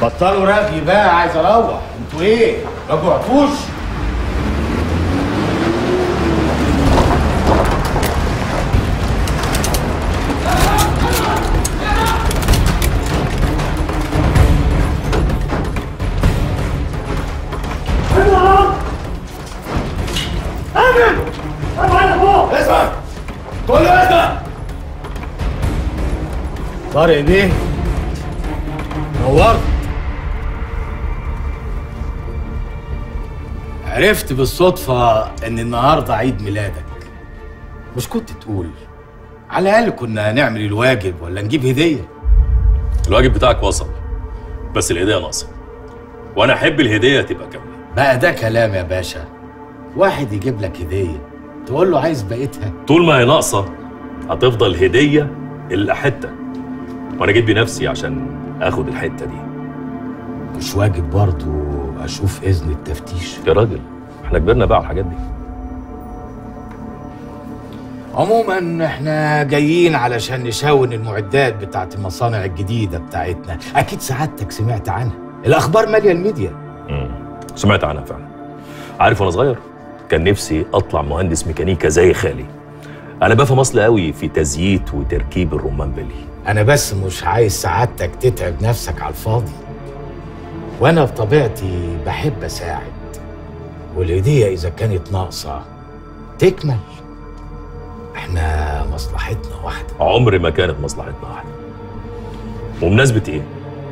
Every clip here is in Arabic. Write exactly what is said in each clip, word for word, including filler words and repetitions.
بطلوا رغي بقى، عايز اروح. انتوا ايه؟ ما جوعتوش؟ اسمع كله اسمع. طارق بيه نورت. عرفت بالصدفة ان النهارده عيد ميلادك. مش كنت تقول على الاقل كنا نعمل الواجب ولا نجيب هدية؟ الواجب بتاعك وصل، بس الهدية ناقصة، وانا احب الهدية تبقى كاملة. بقى ده كلام يا باشا؟ واحد يجيب لك هدية تقول له عايز بقيتها؟ طول ما هي ناقصة هتفضل هدية إلا حتة، وانا جيت بنفسي عشان اخد الحتة دي. مش واجب برضه اشوف اذن التفتيش؟ يا راجل احنا كبرنا بقى على الحاجات دي. عموما احنا جايين علشان نشاون المعدات بتاعت المصانع الجديدة بتاعتنا. اكيد سعادتك سمعت عنها، الاخبار مالية الميديا. امم سمعت عنها فعلا. عارف وانا صغير كان نفسي اطلع مهندس ميكانيكا زي خالي. انا بفهم اصل قوي في تزييت وتركيب الرمان بلي. انا بس مش عايز سعادتك تتعب نفسك على الفاضي، وانا بطبيعتي بحب اساعد، والهدية اذا كانت ناقصة تكمل. احنا مصلحتنا واحدة. عمر ما كانت مصلحتنا واحدة. وبمناسبة ايه؟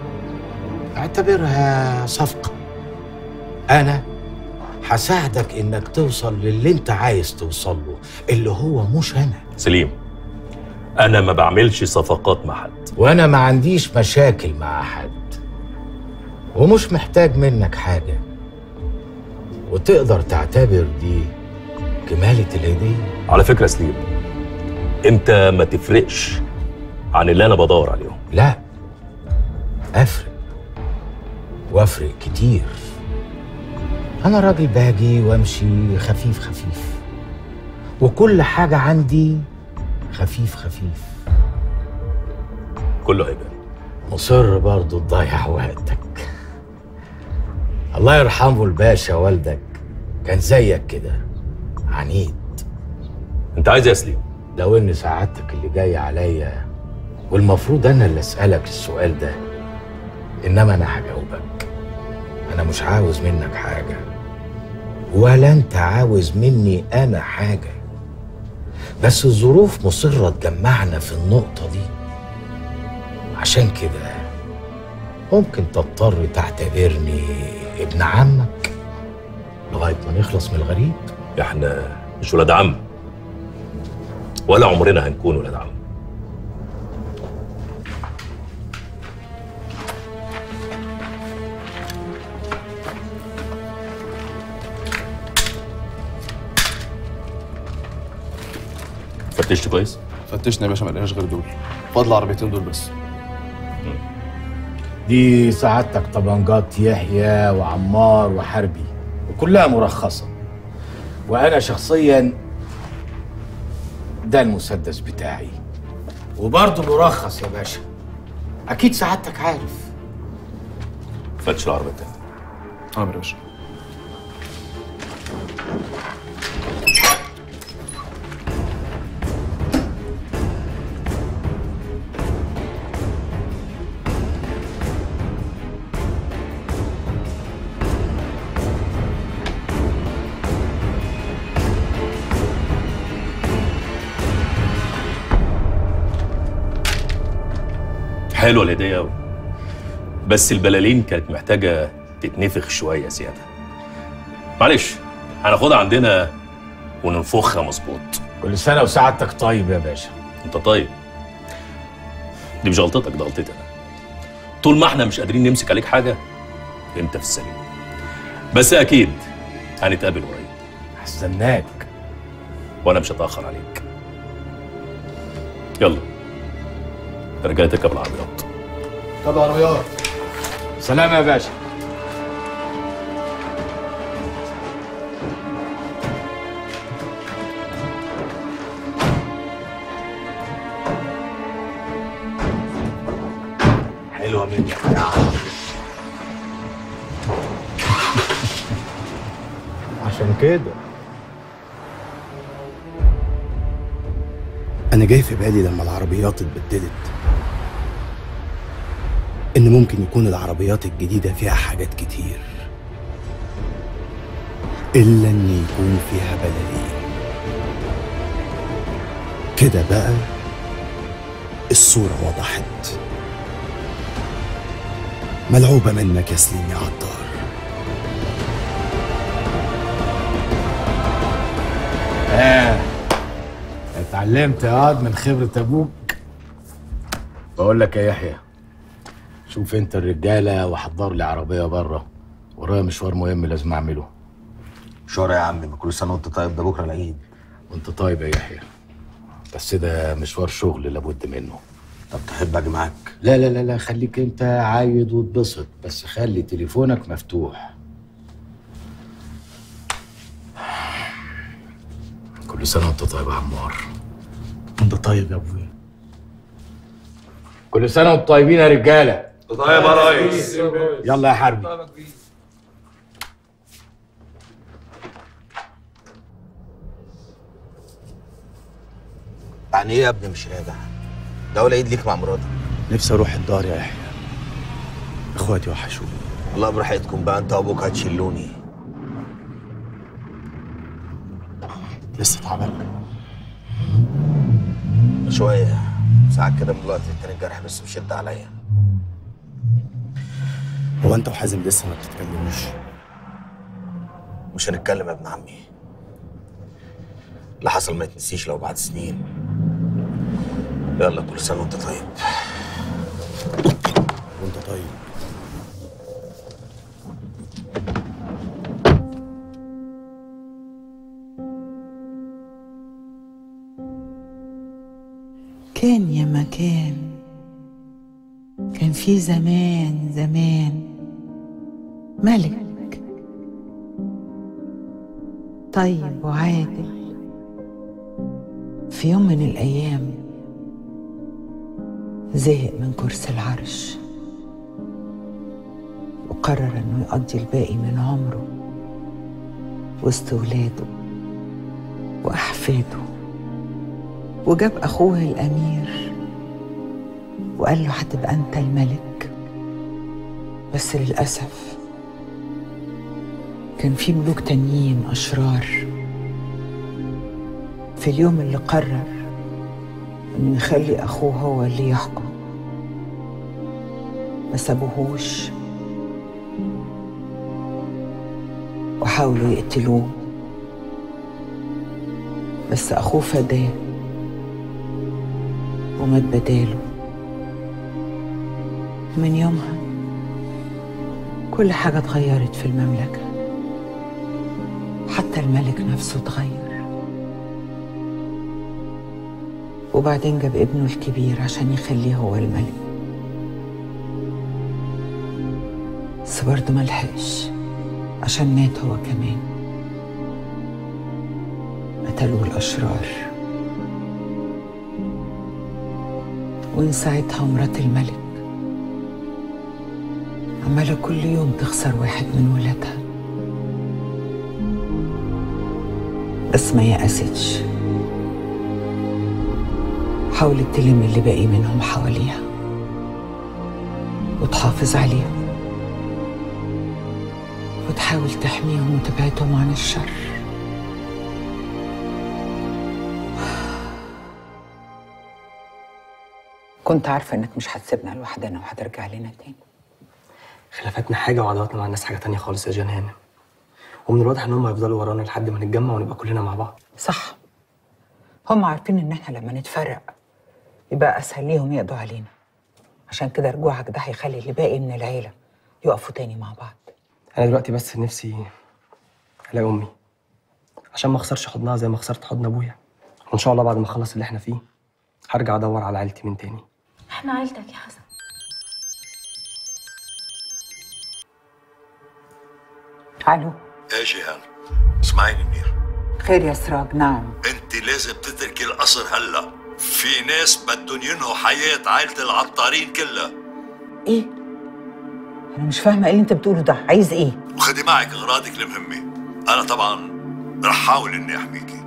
اعتبرها صفقة. انا هساعدك انك توصل للي انت عايز توصل له، اللي هو مش انا. سليم، انا ما بعملش صفقات مع حد، وانا ما عنديش مشاكل مع حد، ومش محتاج منك حاجة، وتقدر تعتبر دي كمالة الهدية. على فكرة سليم، انت ما تفرقش عن اللي انا بدور عليهم. لا، افرق وافرق كتير. انا راجل باجي وامشي خفيف خفيف، وكل حاجة عندي خفيف خفيف. كله هيبان. مصر برضو تضيع وقتك. الله يرحمه الباشا والدك كان زيك كده، عنيد. انت عايز يا سليم؟ لو ان سعادتك اللي جاي عليا، والمفروض انا اللي اسألك السؤال ده، انما انا هجاوبك. انا مش عاوز منك حاجة، ولا انت عاوز مني انا حاجة، بس الظروف مصرة تجمعنا في النقطة دي. عشان كده ممكن تضطر تعتبرني ابن عمك لغاية ما نخلص من الغريب. احنا مش ولاد عم، ولا عمرنا هنكون ولاد عم. فتشت كويس؟ فتشنا يا باشا، ما لقيناش غير دول، فاضل العربيتين دول بس. دي سعادتك طبنجات يحيى وعمار وحربي، وكلها مرخصة. وأنا شخصيا ده المسدس بتاعي، وبرضه مرخص يا باشا. أكيد سعادتك عارف. فتش العربيتين. اه يا باشا. حلوه الهديه قوي، بس البلالين كانت محتاجه تتنفخ شويه زياده. معلش هناخدها عندنا وننفخها مظبوط. كل سنة وسعادتك طيب يا باشا. انت طيب. دي مش غلطتك، ده غلطتي انا. طول ما احنا مش قادرين نمسك عليك حاجه انت في السليم، بس اكيد هنتقابل قريب. هستناك، وانا مش هتاخر عليك. يلا رجاله تركب العربيات. طب عربيات. سلام يا باشا. حلوة منك يا عم. عشان كده أنا جاي في بالي لما العربيات اتبدلت إن ممكن يكون العربيات الجديدة فيها حاجات كتير إلا إن يكون فيها بلالين. كده بقى الصورة وضحت. ملعوبة منك يا سليم يا عطار. آه اتعلمت يا واد من خبرة أبوك. بقول لك يا يحيى، شوف أنت الرجالة وحضر لي عربية بره، ورايا مشوار مهم لازم أعمله. مشوار يا عمي؟ ما كل سنة وأنت طيب، ده بكرة العيد. وأنت طيب يا يحيى، بس ده مشوار شغل لابد منه. طب تحب أجي معاك؟ لا لا لا لا، خليك أنت عايد واتبسط، بس خلي تليفونك مفتوح. كل سنة وأنت طيب يا عمار. أنت طيب يا أبويا. كل سنة وأنتم طيبين يا رجالة. طيب يا ريس. يلا يا حربي. يعني إيه يا ابني مش راجع؟ ده أول عيد ليك مع مراتك. نفسي أروح الدار يا يحيى، إخواتي وحشوني. والله براحتكم بقى، أنت وأبوك هتشلوني. لسه تعبان؟ شوية، ساعات كده من الوقت التاني الجرح بس بيشد عليا. هو أنت وحازم لسه ما بتتكلموش؟ مش هنتكلم يا ابن عمي. اللي حصل ما يتنسيش لو بعد سنين. يلا كل سنة وأنت طيب. وأنت طيب. كان يا مكان، كان في زمان زمان ملك طيب وعادل. في يوم من الأيام زهق من كرسي العرش وقرر إنه يقضي الباقي من عمره وسط ولاده وأحفاده، وجاب أخوه الأمير وقال له هتبقى أنت الملك. بس للأسف كان في ملوك تانيين أشرار. في اليوم اللي قرر إنه يخلي أخوه هو اللي يحكم ما سابوهوش وحاولوا يقتلوه، بس أخوه فداه ومات بداله. من يومها كل حاجة اتغيرت في المملكة، حتى الملك نفسه اتغير. وبعدين جاب ابنه الكبير عشان يخليه هو الملك، بس برضه ملحقش عشان مات هو كمان. قتلوه الأشرار. ومن ساعتها مرات الملك عمالة كل يوم تخسر واحد من ولادها، بس ما يأستش. حاولت تلم اللي باقي منهم حواليها وتحافظ عليهم وتحاول تحميهم وتبعدهم عن الشر. كنت عارفة انك مش هتسيبنا لوحدنا وهترجع لنا تاني. خلافاتنا حاجة وعداواتنا مع الناس حاجة تانية خالص يا جان هانم، ومن الواضح ان هم هيفضلوا ورانا لحد ما نتجمع ونبقى كلنا مع بعض. صح، هم عارفين ان احنا لما نتفرق يبقى اسهل ليهم يقضوا علينا، عشان كده رجوعك ده هيخلي اللي باقي من العيلة يقفوا تاني مع بعض. انا دلوقتي بس نفسي الاقي امي عشان ما اخسرش حضنها زي ما خسرت حضن ابويا، وان شاء الله بعد ما اخلص اللي احنا فيه هرجع ادور على عيلتي من تاني. احنا عيلتك يا حسن. الو. يا جيهان اسمعيني منير. خير يا سراج. نعم. انت لازم تتركي القصر هلا، في ناس بدهم ينهوا حياة عائلة العطارين كلها. ايه؟ انا مش فاهمه ايه اللي انت بتقوله ده، عايز ايه؟ وخدي معك اغراضك المهمة. انا طبعا رح حاول اني احميكي.